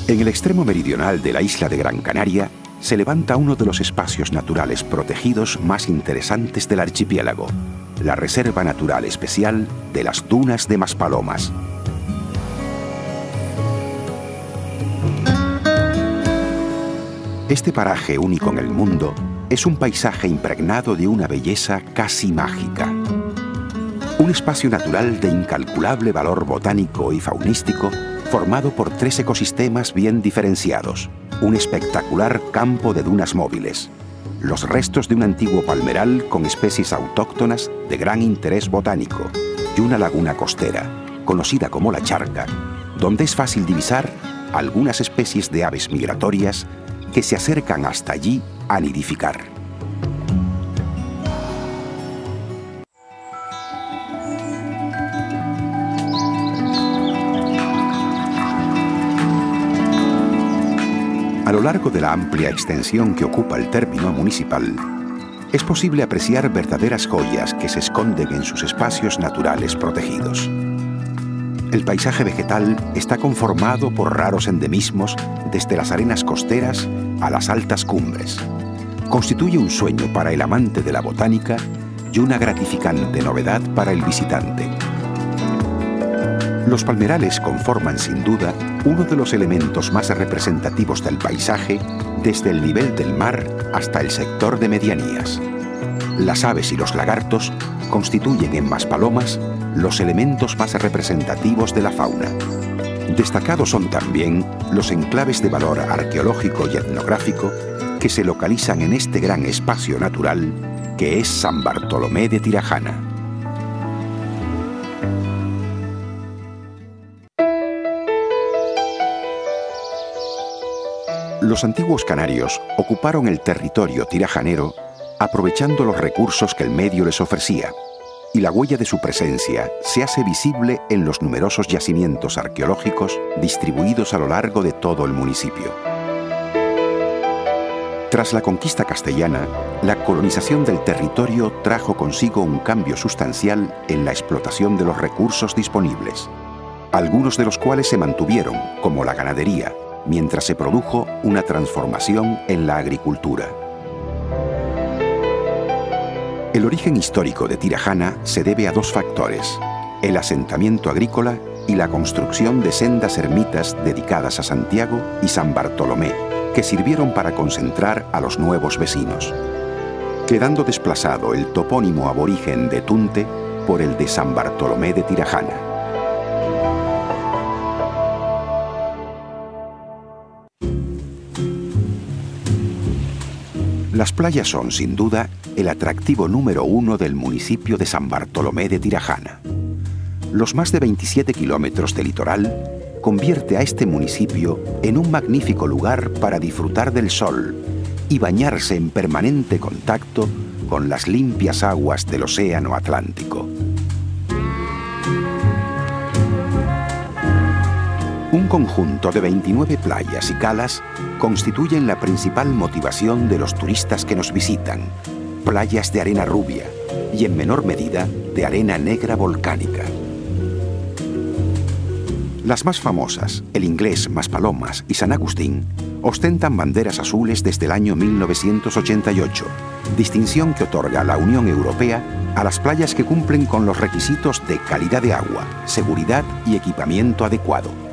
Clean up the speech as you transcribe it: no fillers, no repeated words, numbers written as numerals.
En el extremo meridional de la isla de Gran Canaria se levanta uno de los espacios naturales protegidos más interesantes del archipiélago, la Reserva Natural Especial de las Dunas de Maspalomas. Este paraje único en el mundo es un paisaje impregnado de una belleza casi mágica. Un espacio natural de incalculable valor botánico y faunístico formado por 3 ecosistemas bien diferenciados, un espectacular campo de dunas móviles, los restos de un antiguo palmeral con especies autóctonas de gran interés botánico y una laguna costera, conocida como La Charca, donde es fácil divisar algunas especies de aves migratorias que se acercan hasta allí a nidificar. A lo largo de la amplia extensión que ocupa el término municipal, es posible apreciar verdaderas joyas que se esconden en sus espacios naturales protegidos. El paisaje vegetal está conformado por raros endemismos desde las arenas costeras a las altas cumbres. Constituye un sueño para el amante de la botánica y una gratificante novedad para el visitante. Los palmerales conforman sin duda uno de los elementos más representativos del paisaje desde el nivel del mar hasta el sector de medianías. Las aves y los lagartos constituyen en Maspalomas los elementos más representativos de la fauna. Destacados son también los enclaves de valor arqueológico y etnográfico que se localizan en este gran espacio natural que es San Bartolomé de Tirajana. Los antiguos canarios ocuparon el territorio tirajanero aprovechando los recursos que el medio les ofrecía, y la huella de su presencia se hace visible en los numerosos yacimientos arqueológicos distribuidos a lo largo de todo el municipio. Tras la conquista castellana, la colonización del territorio trajo consigo un cambio sustancial en la explotación de los recursos disponibles, algunos de los cuales se mantuvieron, como la ganadería, mientras se produjo una transformación en la agricultura. El origen histórico de Tirajana se debe a 2 factores: el asentamiento agrícola y la construcción de sendas ermitas dedicadas a Santiago y San Bartolomé, que sirvieron para concentrar a los nuevos vecinos, quedando desplazado el topónimo aborigen de Tunte por el de San Bartolomé de Tirajana. Las playas son, sin duda, el atractivo número 1 del municipio de San Bartolomé de Tirajana. Los más de 27 kilómetros de litoral convierte a este municipio en un magnífico lugar para disfrutar del sol y bañarse en permanente contacto con las limpias aguas del Océano Atlántico. Un conjunto de 29 playas y calas constituyen la principal motivación de los turistas que nos visitan. Playas de arena rubia y, en menor medida, de arena negra volcánica. Las más famosas, El Inglés, Maspalomas y San Agustín, ostentan banderas azules desde el año 1988, distinción que otorga la Unión Europea a las playas que cumplen con los requisitos de calidad de agua, seguridad y equipamiento adecuado.